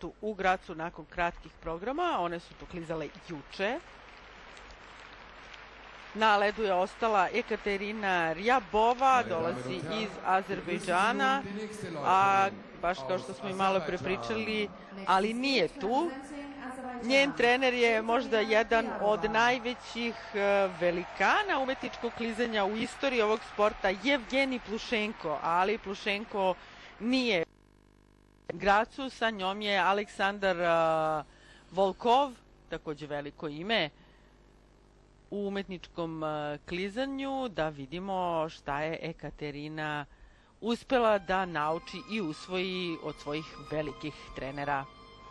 startu u Gracu nakon kratkih programa. One su to klizale juče. Na ledu je ostala Ekaterina Rjabova, dolazi iz Azerbejdžana, a baš kao što smo i malo pre pričali, ali nije tu. Njen trener je možda jedan od najvećih velikana umetničkog klizanja u istoriji ovog sporta, Jevgenij Plušenko, ali Plušenko nije u Gracu, sa njom je Aleksandar Volkov, takođe veliko ime u umetničkom klizanju, da vidimo šta je Ekaterina uspela da nauči i usvoji od svojih velikih trenera.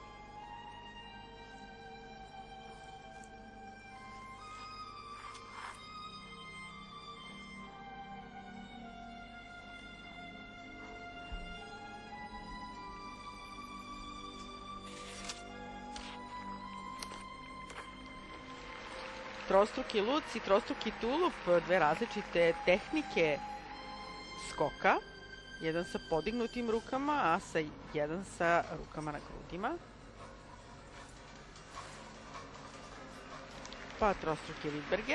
Trostruki luc i trostruki tulup, dve različite tehnike skoka. Jedan sa podignutim rukama, a jedan sa rukama na grudima. Pa trostruki Rydberger.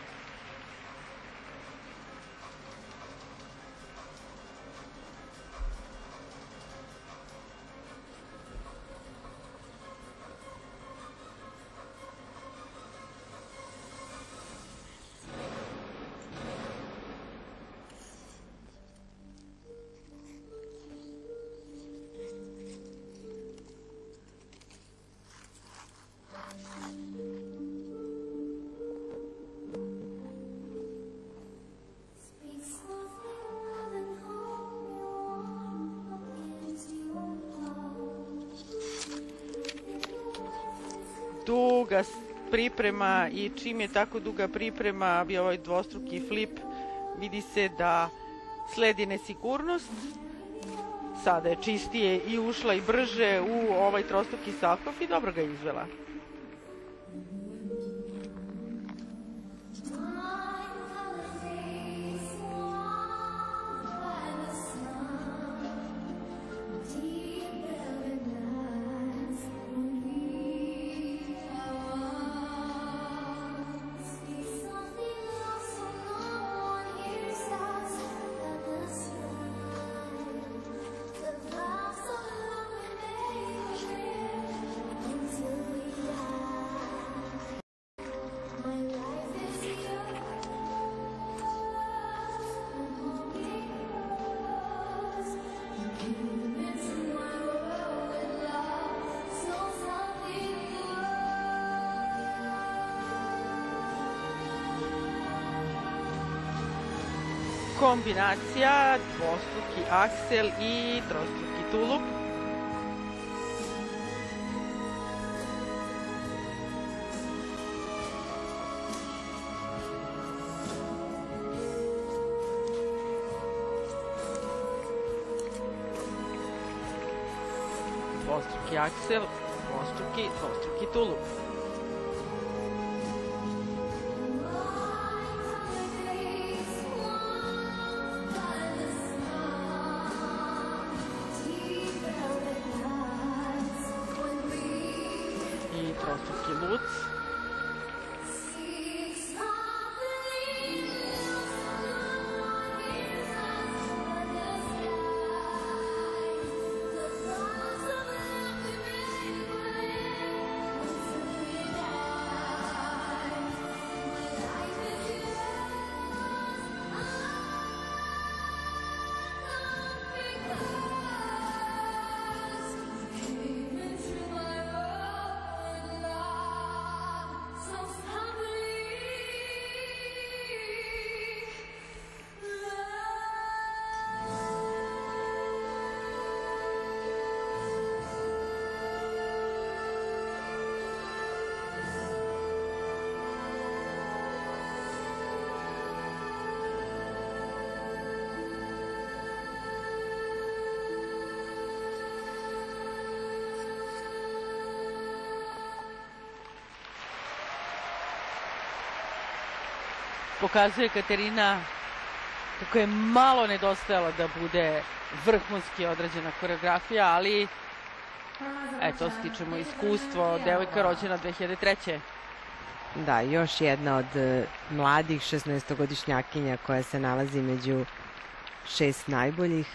Duga priprema, i čim je tako duga priprema i ovaj dvostruki flip, vidi se da sledi nesigurnost. Sada je čistije i ušla i brže u ovaj trostruki salkov i dobro ga izvela. Kombinacija dvostruki aksel i trostruki tulup. Dvostruki aksel, dvostruki tulup. Trostruki luc. Pokazuje Katerina kako je malo nedostajalo da bude vrhunski odrađena koreografija, ali Eto, stičemo iskustvo, devojka rođena 2003. Da, još jedna od mladih 16-godišnjakinja koja se nalazi među 6 najboljih.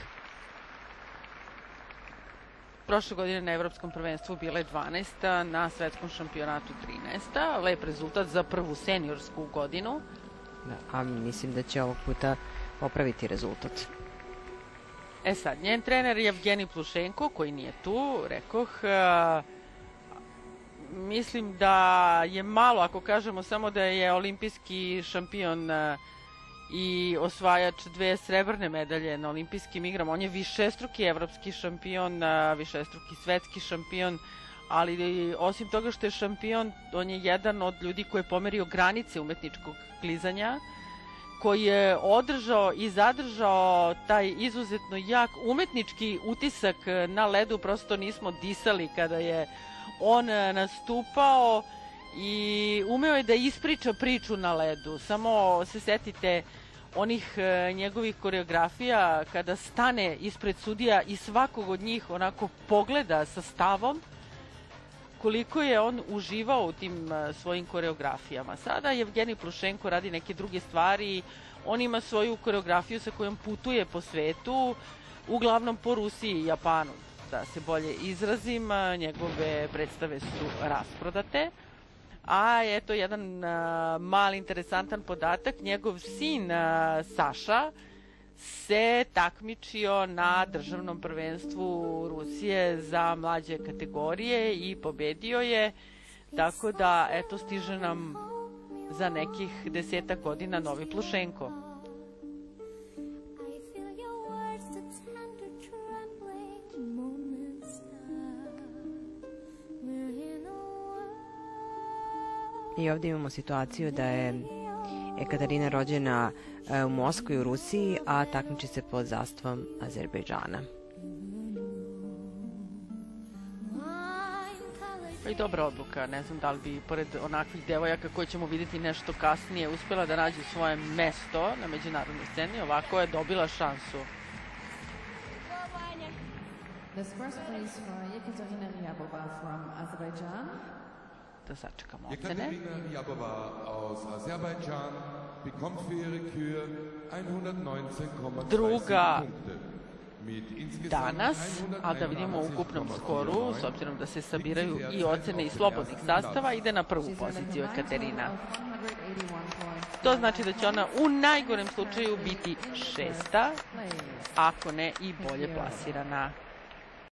Prošle godine na Evropskom prvenstvu bila je 12. na svetskom šampionatu 13. Lep rezultat za prvu seniorsku godinu. A mislim da će ovog puta popraviti rezultat. E sad, njen trener Jevgenij Plušenko, koji nije tu, rekoh, mislim da je malo, ako kažemo samo da je olimpijski šampion i osvajač 2 srebrne medalje na olimpijskim igrama. On je višestruki evropski šampion, višestruki svetski šampion, ali osim toga što je šampion, on je jedan od ljudi koji je pomerio granice umetničkog klizanja, koji je održao i zadržao taj izuzetno jak umetnički utisak na ledu. Prosto nismo disali kada je on nastupao i umeo je da ispriča priču na ledu. Samo se setite onih njegovih koreografija kada stane ispred sudija i svakog od njih onako pogleda sa stavom, koliko je on uživao u tim svojim koreografijama. Sada Jevgenij Plušenko radi neke druge stvari. On ima svoju koreografiju sa kojom putuje po svetu, uglavnom po Rusiji i Japanu, da se bolje izrazim. Njegove predstave su rasprodate. A eto jedan mali interesantan podatak, njegov sin Saša se takmičio na državnom prvenstvu Rusije za mlađe kategorije i pobedio je, tako da eto stiže nam za nekih 10 godina novi Plušenko. I ovdje imamo situaciju da je Ekaterina rođena u Moskvi u Rusiji, a takmiči se pod zastavom Azerbejdžana. I dobra odluka, ne znam da li bi pored onakvih devojaka koje ćemo vidjeti nešto kasnije uspjela da nađe svoje mesto na međunarodnoj sceni. Ovako je dobila šansu. Da sačekamo ocene. Ekaterina Ryabova aus Aserbaidschan bekommt für ihre Kür 119,2 punkte. Danas, a da vidimo u ukupnom skoru, s obzirom da se sabiraju i ocene iz slobodnih sastava, ide na prvu poziciju Ekaterina. To znači da će ona u najgorem slučaju biti 6. ako ne i bolje plasirana.